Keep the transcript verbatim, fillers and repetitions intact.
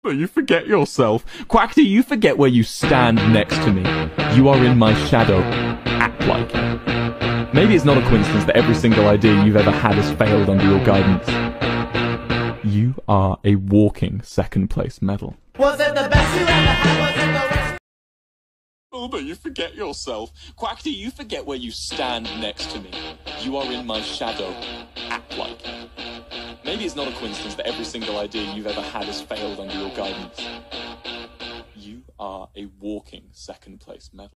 But you forget yourself. Quack, do you forget where you stand next to me? You are in my shadow. Act like it. Maybe it's not a coincidence that every single idea you've ever had has failed under your guidance. You are a walking second place medal. Was it the best you ever had? Was it the rest? Oh, but you forget yourself. Quack, do you forget where you stand next to me? You are in my shadow. Act like it. Maybe it's not a coincidence that every single idea you've ever had has failed under your guidance. You are a walking second place medal.